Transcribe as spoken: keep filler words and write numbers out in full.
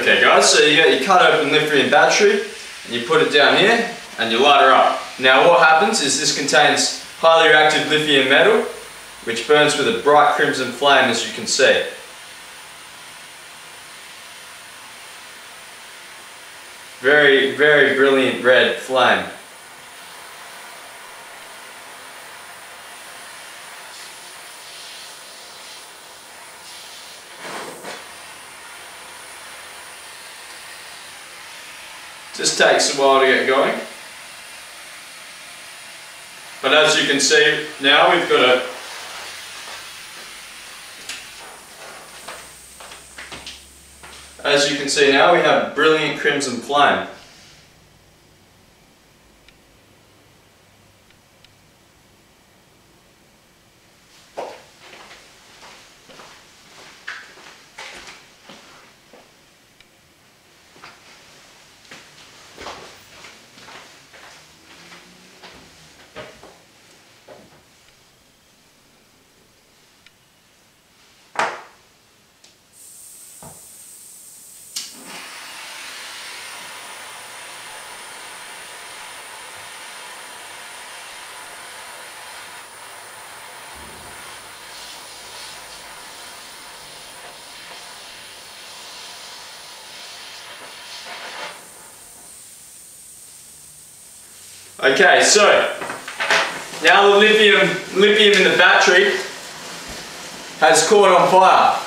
Okay guys, so you get your cut open lithium battery and you put it down here and you light her up. Now what happens is this contains highly reactive lithium metal which burns with a bright crimson flame, as you can see. Very, very brilliant red flame. Just takes a while to get going. But as you can see now, we've got a As you can see now, we have brilliant crimson flame. Okay, so now the lithium, lithium in the battery has caught on fire.